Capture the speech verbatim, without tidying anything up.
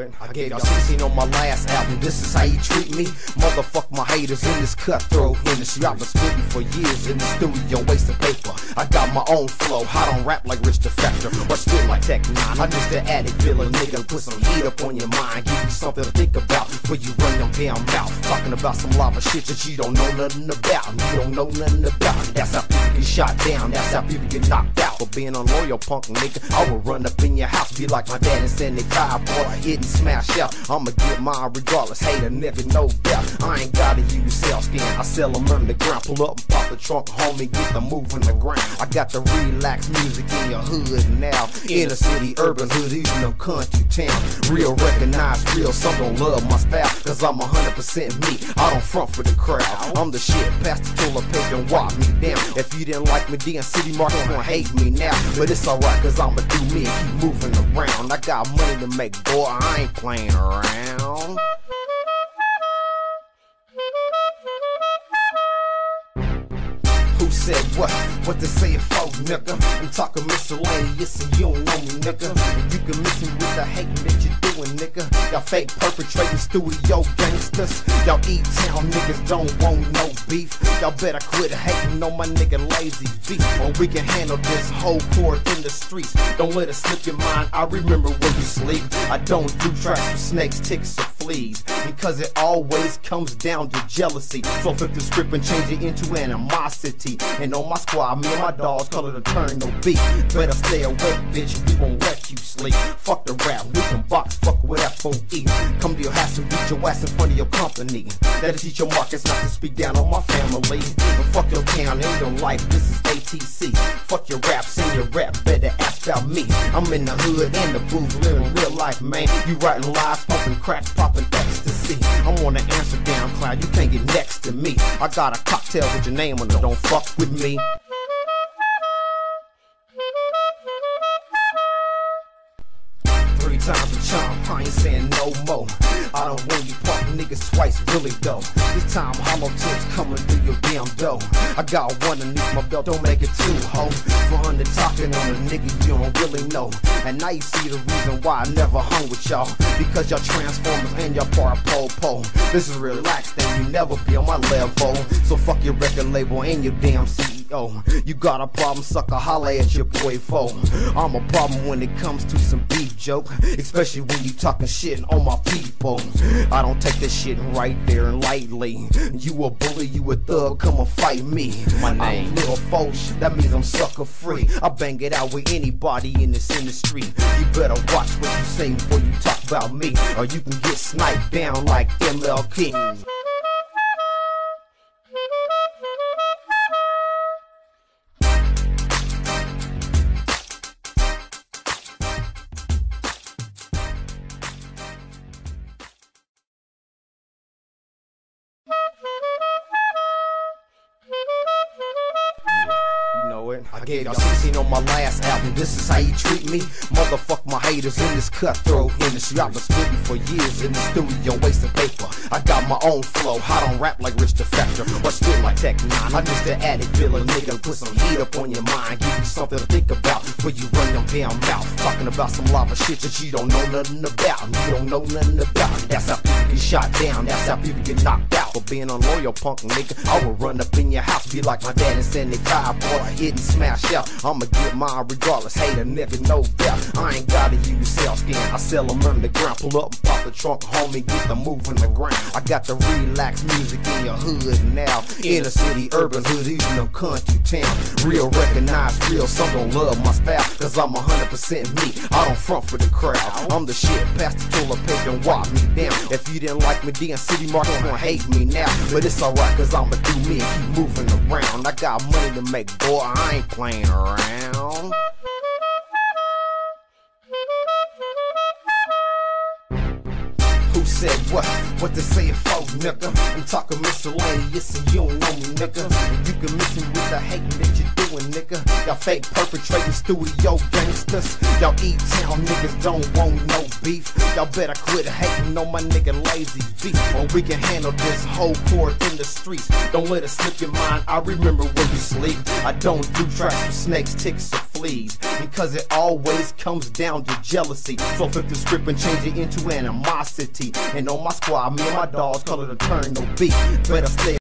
it. I gave y'all sixteen on my last album. This is how you treat me. Motherfuck my haters in this cutthroat industry. I've been spitting for years in the studio, wasting paper. I got my own flow. I don't rap like Rich Defector or spit like Tech Nine. I'm just an addict, feel a nigga. Put some heat up on your mind. Give you something to think about before you run your damn mouth. Talking about some lava shit that you don't know nothing about. You don't know nothing about. That's how people get shot down. That's how people get knocked out. For being a loyal punk nigga, I will run up in your house, be like my dad in seventy-five, boy, hit and smash out. I'ma get mine regardless, hate a nigga, no doubt. I ain't gotta use sell skin, I sell them underground. Pull up and pop the trunk, homie, get the move in the ground. I got the relax music in your hood now. Inner city, urban hood, even them country town. Real recognize real, some gon' love my style, cause I'm one hundred percent me, I don't front for the crowd. I'm the shit, pass the toilet paper and walk me down. If you didn't like me, then City Market gon' hate me now. But it's alright, cause I'ma do me and keep moving around. I got money to make, boy, I ain't playing around. Who said what? What they say it for, nigga? I'm talking miscellaneous and you don't know me, nigga. You can miss me with the hating that you doing, nigga. Y'all fake perpetrating studio gangsters. Y'all E-Town niggas don't want no beef. Y'all better quit hating on my nigga Lazy B, or we can handle this whole court in the streets. Don't let it slip your mind, I remember when you sleep. I don't do tracks for snakes, ticks, or fleas, because it always comes down to jealousy. So flip the script and change it into animosity. And on my squad, me and my dogs call it a turn no beat. Better stay awake, bitch, we won't let you sleep. Fuck the rap, we can box, fuck with F O E. Come to your house and beat your ass in front of your company. That'll teach your markets not to speak down on my family. But fuck your town and your life, this is A T C. Fuck your raps and your rap, better ask about me. I'm in the hood and the booth, living real life, man. You writing lies, pumping crack, popping ecstasy. I'm on the Amsterdam cloud, you can't get next to me. I got a cocktail with your name on it, don't fuck with me. Three times a charm, I ain't saying no more. I don't want you punk niggas twice, really though. This time hollow tips coming through your damn dough. I got one underneath my belt, don't make it too ho. For under talking on a nigga you don't really know. And now you see the reason why I never hung with y'all, because y'all transformers and y'all part po po. This is relaxed and you never be on my level. So fuck your record label and your damn C E O. You got a problem, sucker, holla at your boy foe. I'm a problem when it comes to some beef joke, especially when you talking shit on my people. I don't take this shit right there and lightly. You a bully, you a thug, come and fight me. My name I'm Little Foch, that means I'm sucker free. I bang it out with anybody in this industry. You better watch what you say before you talk about me, or you can get sniped down like M L K. I gave y'all sixteen on my last album. This is how you treat me. Motherfuck my haters in this cutthroat industry. I've been spitting for years in the studio, wasting paper. I got my own flow. I don't rap like Rich Defector or spit like Tech Nine. I'm just an addict, feel a nigga. Put some heat up on your mind. Give you something to think about before you run your damn mouth. Talking about some lava shit that you don't know nothing about. You don't know nothing about. That's how people get shot down. That's how people get knocked out. For being a loyal punk nigga, I will run up in your house, be like my dad in seventy-five, boy, hit and smash out. I'ma get mine regardless, hate a nigga, no doubt. I ain't gotta use sell skin, I sell them underground. Pull up and pop the trunk, homie, get the move in the ground. I got the relax music in your hood now. Inner city, urban hood, even them country town. Real recognize real, some gon' love my style, cause I'm one hundred percent me, I don't front for the crowd. I'm the shit, pass the toilet paper and walk me down. If you didn't like me, then City Market gon' hate me now. But it's alright, cause I'ma do me and keep moving around. I got money to make, boy, I ain't playing around. Who said what? What they say it for, nigga? I'm talking miscellaneous and you don't know me, nigga. You can miss me with the hating that you doing, nigga. Y'all fake perpetrating studio gangsters. Y'all E-Town niggas don't want no beef. Y'all better quit hating on my nigga Lazy B, or we can handle this whole court in the streets. Don't let it slip your mind, I remember when you sleep. I don't do tracks for snakes, ticks, or fleas. please, because it always comes down to jealousy. So flip the script and change it into animosity. And on my squad, me and my dogs call it a turn no beat. Better stay